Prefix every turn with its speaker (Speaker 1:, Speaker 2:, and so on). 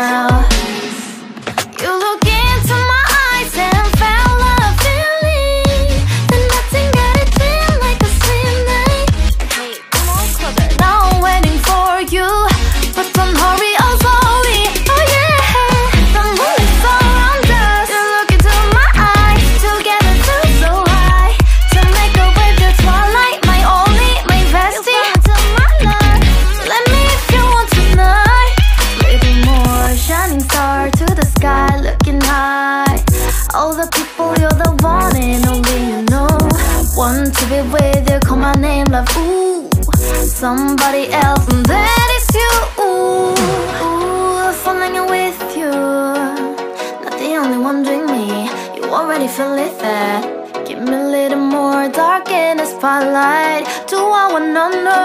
Speaker 1: now. You look into my eyes and felt a feeling that nothing got it feel like a slim night. Hey, come on, closer. Now I'm waiting for you, but don't hurry, oh slowly. Oh yeah, the moon is around us. You look into my eyes, together feel so high. To make a wave, the twilight, my only, my bestie. You fall into my love. Let me if you want tonight. Little more shining star to the sky, looking high. All the people, you're the one and only you know. Want to be with you, call my name, love, ooh. Somebody else, and that is you, ooh. Ooh, falling in with you. Not the only one doing me, you already feel it there. Give me a little more dark in the spotlight. Do I wanna know?